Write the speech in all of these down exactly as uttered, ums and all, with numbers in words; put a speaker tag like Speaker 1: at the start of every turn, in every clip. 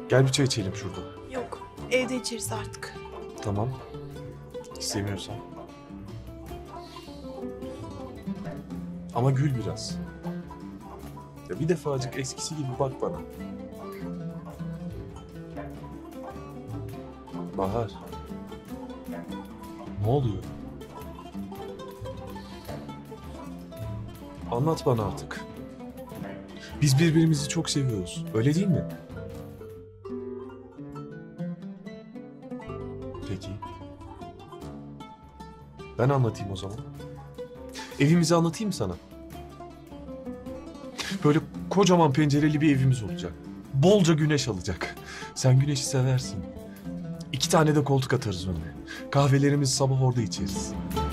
Speaker 1: Gel bir çay içelim şurada.
Speaker 2: Yok, evde içeriz artık.
Speaker 1: Tamam. İstemiyorsan. Ama gül biraz. Ya bir defacık eskisi gibi bak bana. Bahar. Ne oluyor? Anlat bana artık. Biz birbirimizi çok seviyoruz. Öyle değil mi? Peki. Ben anlatayım o zaman. Evimizi anlatayım mı sana? Böyle kocaman pencereli bir evimiz olacak. Bolca güneş alacak. Sen güneşi seversin. İki tane de koltuk atarız önüne. Kahvelerimizi sabah orada içeriz.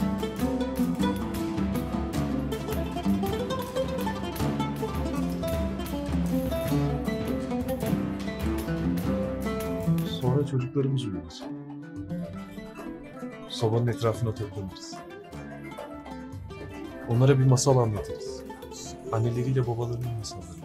Speaker 1: Sonra çocuklarımız uyur. Sobanın etrafına toplanırız. Onlara bir masal anlatırız. Anneleriyle babalarının masalları.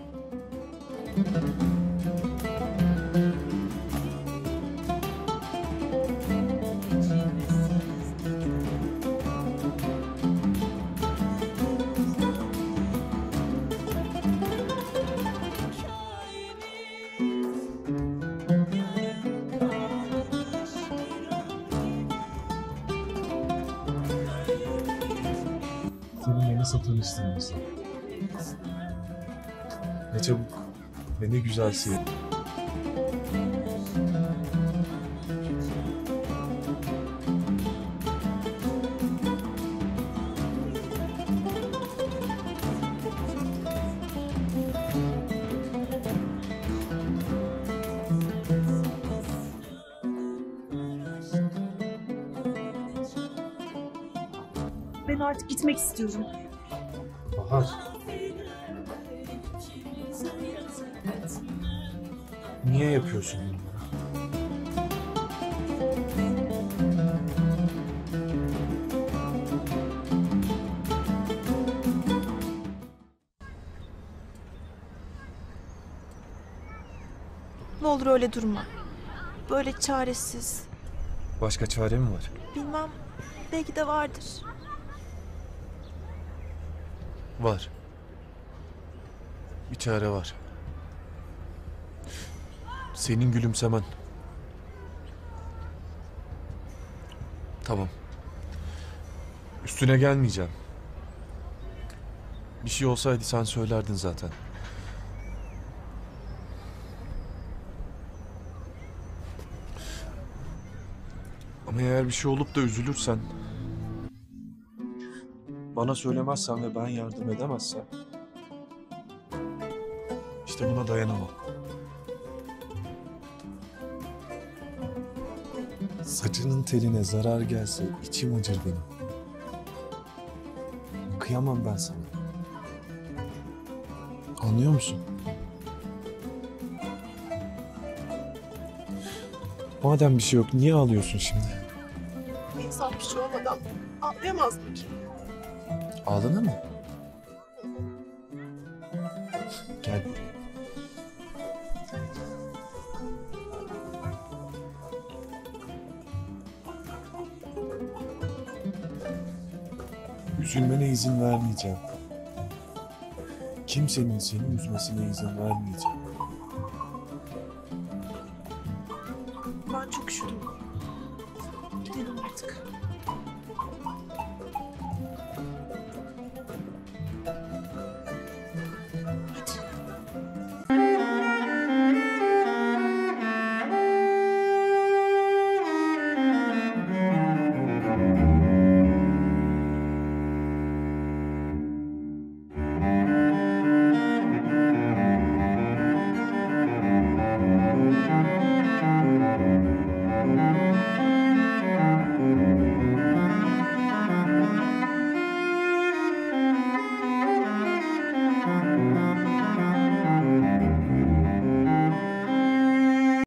Speaker 1: Senin yeni satılmışsın. Ne çabuk ve ne güzel şey.
Speaker 2: Ben artık gitmek istiyorum.
Speaker 1: Bahar. Niye yapıyorsun bunu?
Speaker 2: Ne olur öyle durma. Böyle çaresiz.
Speaker 1: Başka çare mi var?
Speaker 2: Bilmem, belki de vardır.
Speaker 1: Var. Bir çare var. Senin gülümsemen. Tamam. Üstüne gelmeyeceğim. Bir şey olsaydı sen söylerdin zaten. Ama eğer bir şey olup da üzülürsen... bana söylemezsen ve ben yardım edemezsem... işte buna dayanamam. Saçının teline zarar gelse içim acır benim. Kıyamam ben sana. Anlıyor musun? Madem bir şey yok, niye ağlıyorsun şimdi?
Speaker 2: İnsan bir şey olmadan ağlayamaz mı ki?
Speaker 1: Ağlanır mı? Gel. Üzülmene izin vermeyeceğim. Kimsenin seni üzmesine izin vermeyeceğim.
Speaker 2: Ben çok üşüdüm. Gidelim artık.